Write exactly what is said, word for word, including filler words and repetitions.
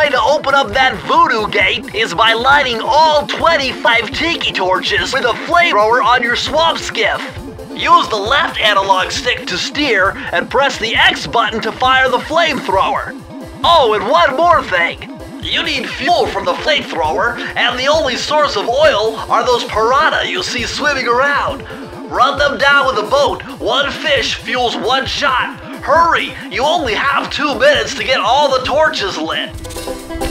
way to open up that voodoo gate is by lighting all twenty-five tiki torches with a flamethrower on your swamp skiff. Use the left analog stick to steer and press the X button to fire the flamethrower. Oh, and one more thing. You need fuel from the flamethrower, and the only source of oil are those piranha you see swimming around. Run them down with a boat. One fish fuels one shot. Hurry, you only have two minutes to get all the torches lit.